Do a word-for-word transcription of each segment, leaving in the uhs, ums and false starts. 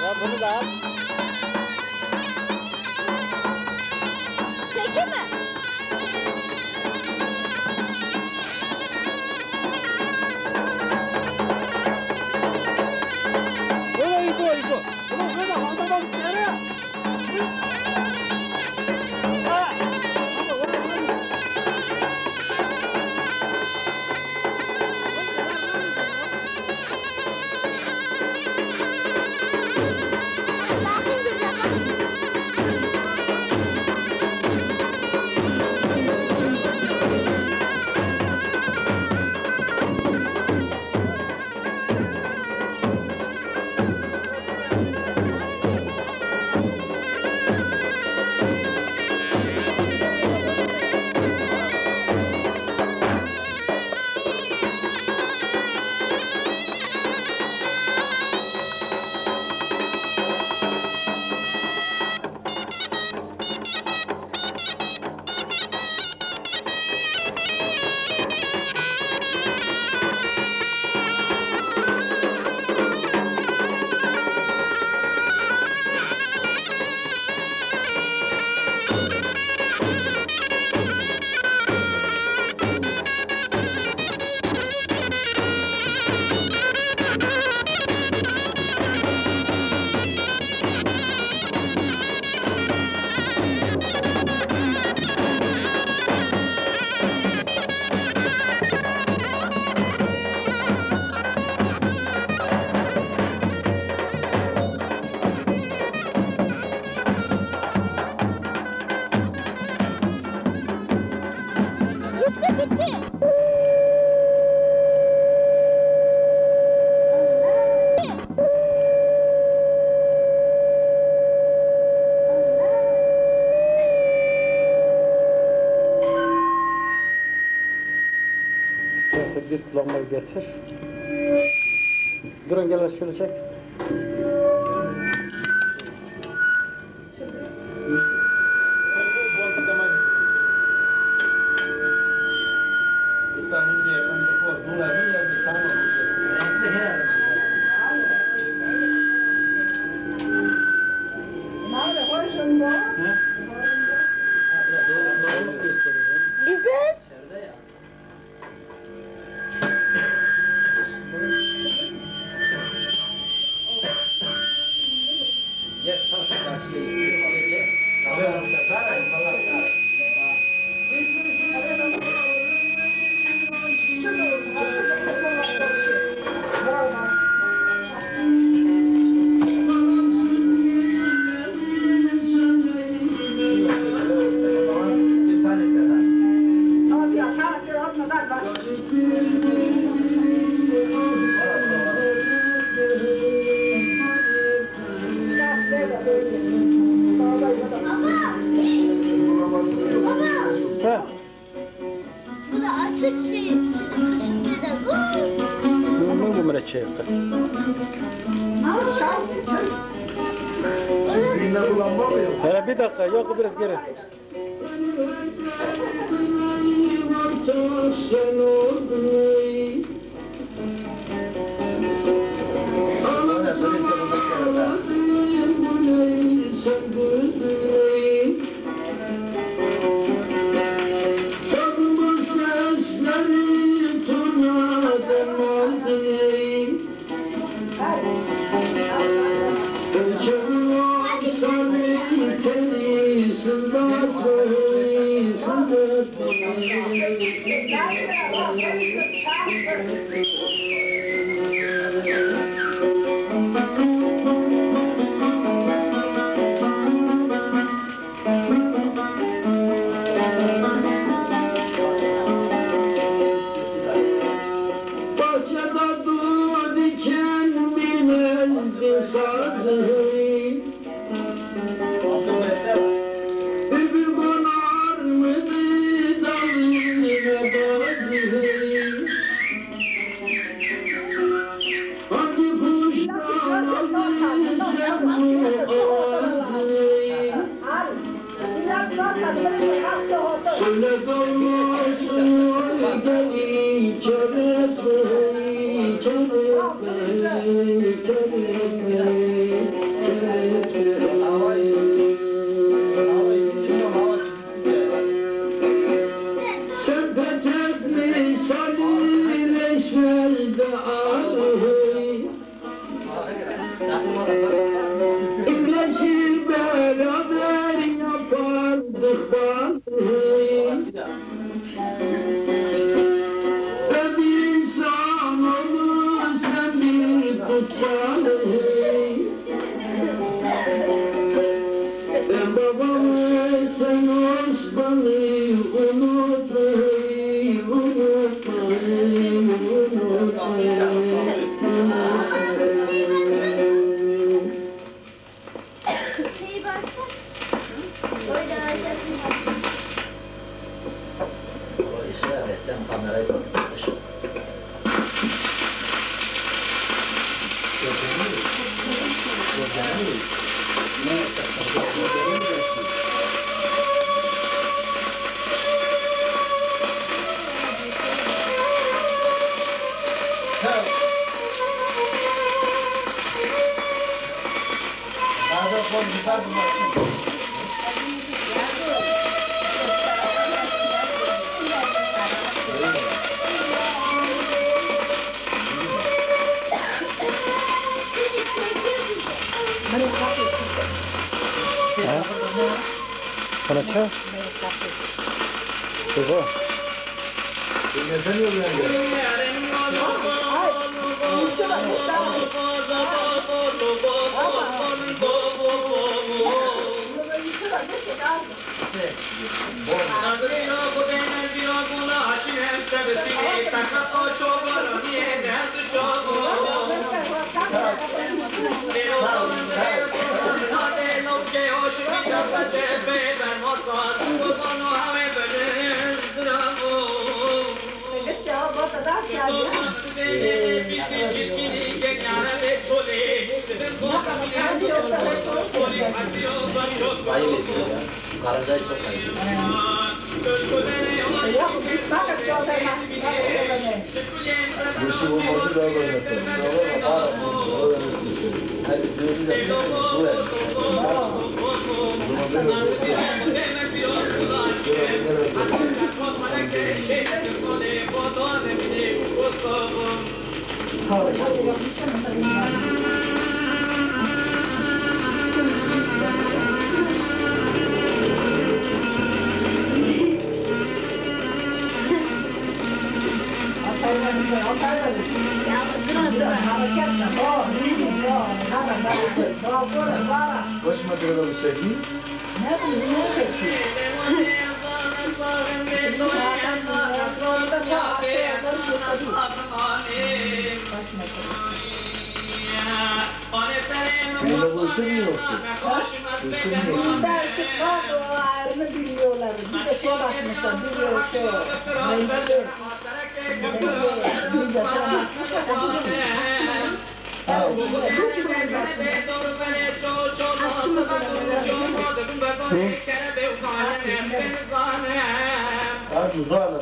Ya bunu da al. Çekil mi? Böyle İbo, İbo. Bunu böyle anlamam nereye? Ha! Ama o da bir lambayı getir. Durun gel şöyle çek. Güzel. Bu da açık şey, şimdi kışın biraz Bunu bu mere çekti. Hele bir dakika, yok biraz geri. Thank you. Ben babamı sen Osman'ı unutmayı, unutmayı, unutmayı. İyi baksana. Oydan alacaksın. O işe ve sen kamerayı da ışık. Çünkü çekiyor bizi. Sana çay? Kızı. Ayıp ediyor ya. Karıncayı çok ayıp ediyor. Yeşil olması daha da önemli. Daha da Hadi diyorum ya. Bu ne? Bunu böyle Kaç metrede bu sevgi? Ne bileyim, ne çekiyor? Bunda bu ışık mı yoktu? Işık mı yoktu? Bir de ışık var, o ayrımı bilmiyorlar. Bir de şey basmışlar, bir de şey, renkli. Bir de sen basmışlar, bir de sen bir sürü Hadi zalim.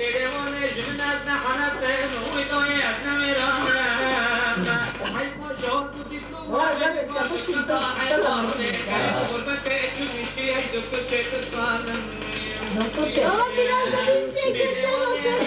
var, evet, yapışır da doktor şey. Ama biraz da biz çekirse bakın.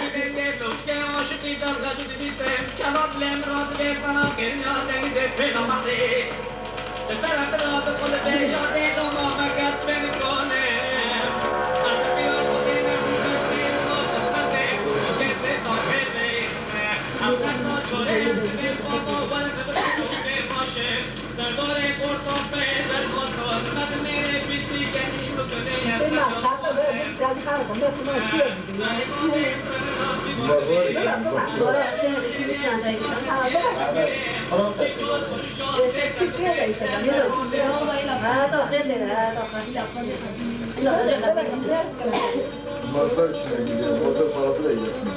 Senin çanta böyle bir çanta kaldı, nasıl o çiğ gidiyor. Bunlar var ya. Sonra sen şimdi çantayı gidiyor. Tamam da. İşte çıkıyor da işte. Bunlar içine gidiyor. Motor parası da yiyorsun.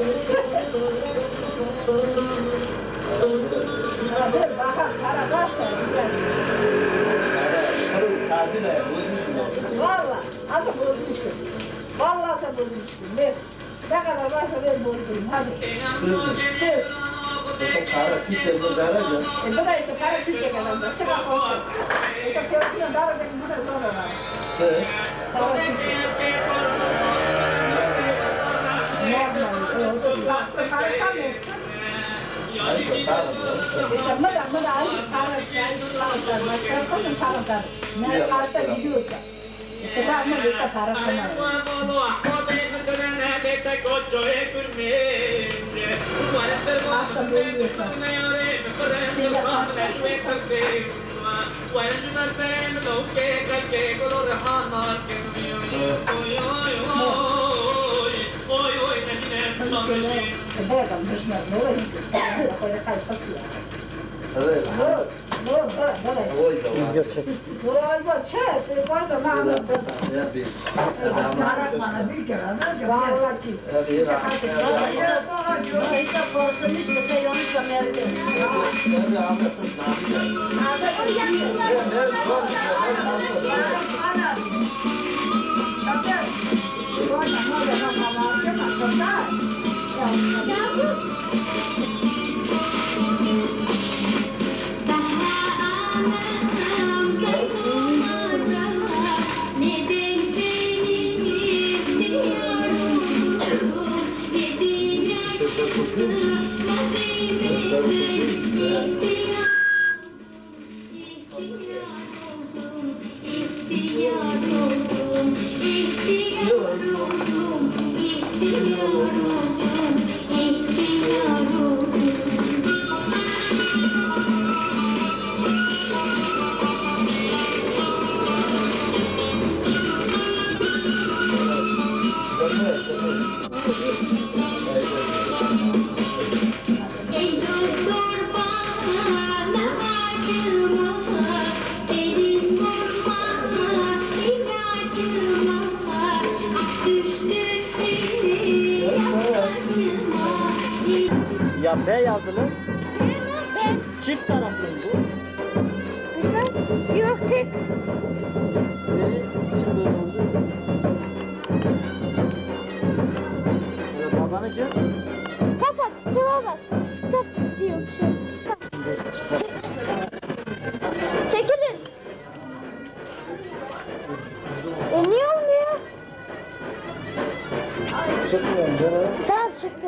Dur bakalım, para kaç tane? Valla, hadi bozmuştum. Vallahi da bozmuştum. Ver. Ne kadar varsa ver bozdurayım, hadi. Söz. Para siktir bu zarar ya. E bu da işte para Türkiye kadar da çıkar olsun. İşte köprüne daracak bu da zor olan. Şey. Para Türkiye. Normal, oldu. Baktı, para sanmıyorsun. Hayır, para. İşte mıda mıda alıp para sanmıyorsun. Başka koyun para da. Ne karşıda gidiyorsa. İşte ben ne işte para sanmıyorum. Başta büyüyorsa. Şeyler başta. Şeyler, bergam düşmez, ne olur? Böyle kayıp basıyor. Evet. Dur, dur, dur, dur. Oy da var. Dur, dur, çek, koy da Mahmut da. Ya bir. Bana bir kere, ne Vallahi. Ya bir. Neyse borçlamış da peyonmuş da merdi. Ben de Ahmet Hoş ne yapacağım? Ya B yazılı. Çift, çift taraflı bu. Yok tek. Biri için böyle oldu. Evet, babanınki. Kapat, sıva bak. Stop diyor şu. Çekilin. E niye olmuyor? Çıkmıyorum canım. Tamam çıktı.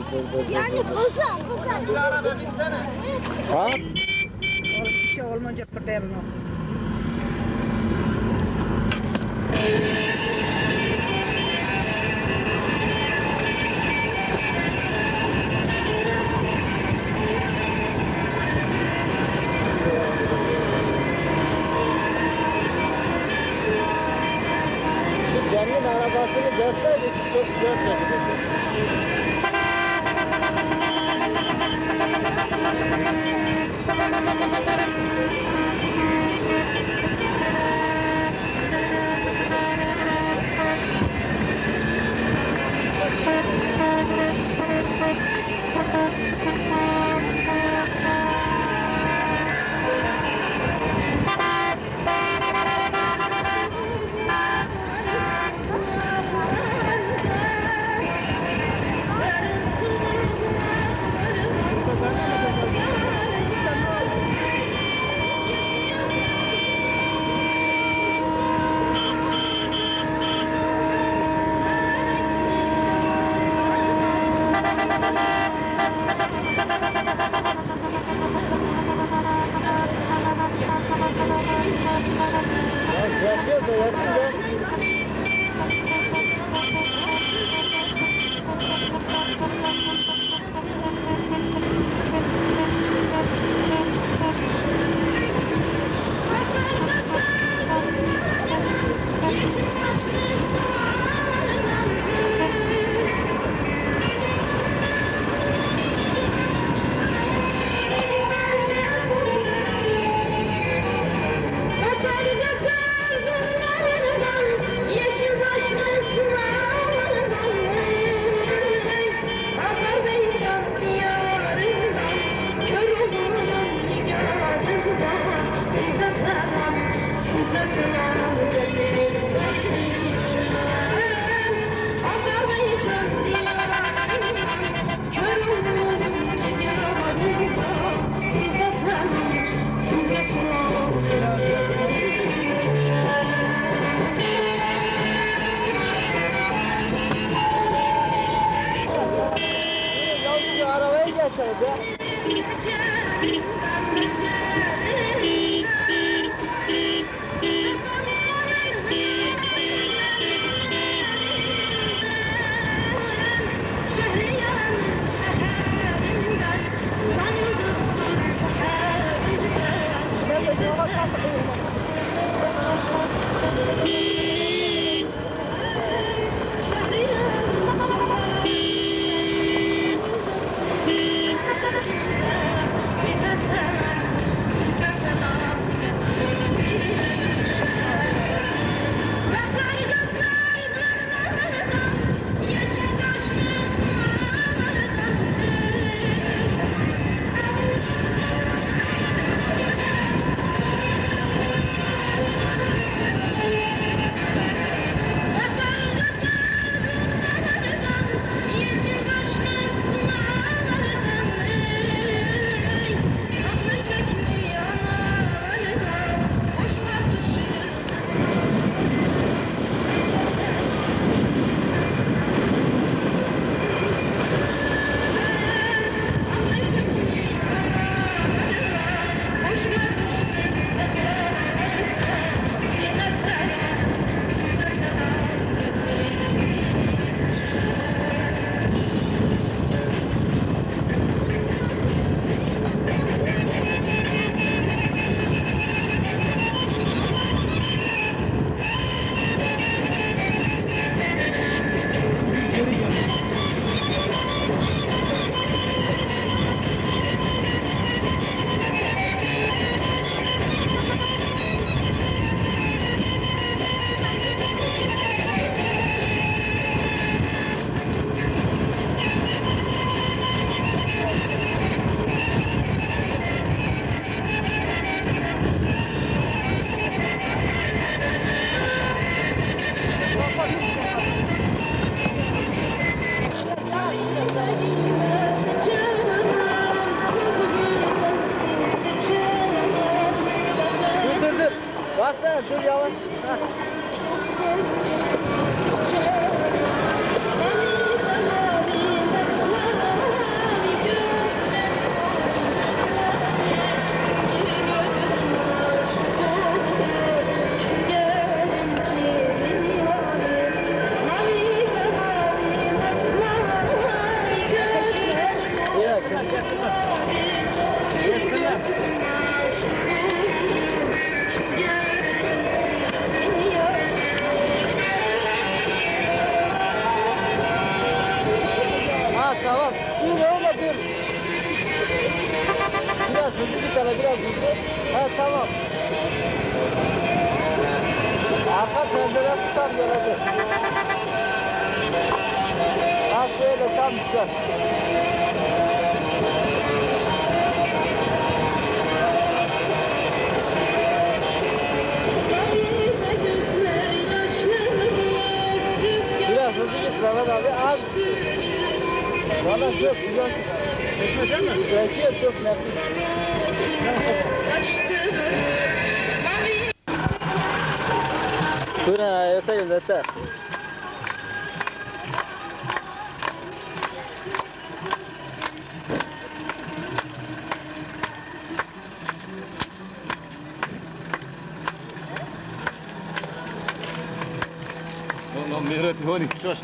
Yani fazla, fazla. Bir araba binsene. Ha? Bir şey olmayacak kurtarın o. Şu kendi arabasını görseydik çok güzel çekilirdi. Ya geçeceğiz de yersin de. Ya şu arabaya geçelim ya. Ben de yola çarptım. Thank you. Ha tamam. Arka penceresi tam gelecek. Ha şöyle tam güzel. Biraz hızlı git Mehmet abi, az bir şey. Valla çok güzel. Çekiyor değil mi? Çekiyor, çok nefis. Buyurun ha, öte öte. Lan Mehmet Honi şaştı.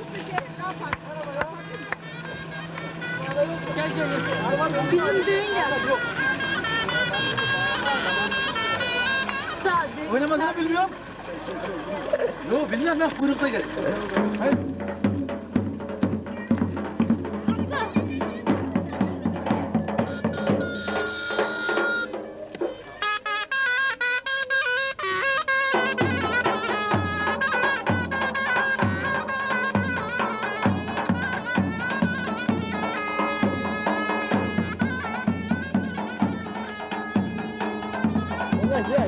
Bizim düğün ya. Sadece. Oynamasını bilmiyorum. Yok bilmem ben kuyrukta gel. Hayır. Gel.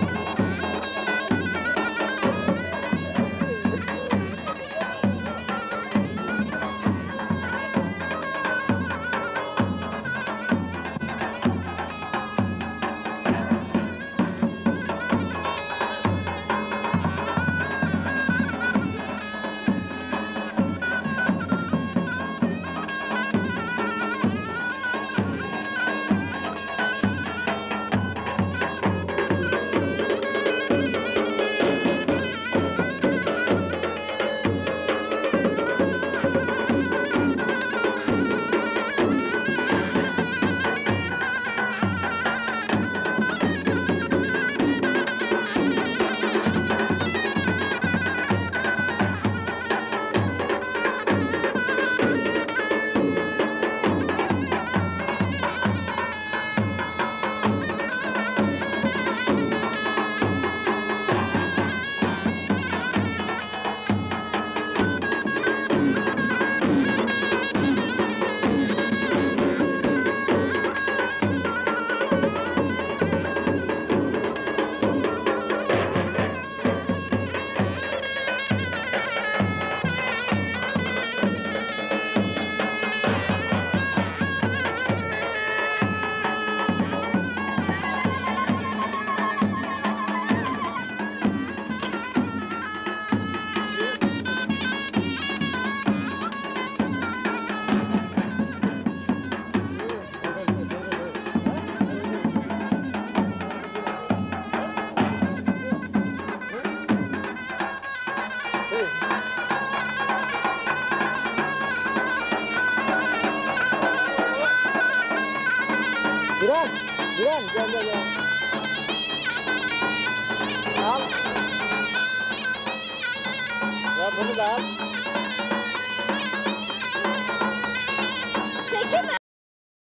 Duran, Duran gel gel gel. Al. Ya bunu da al.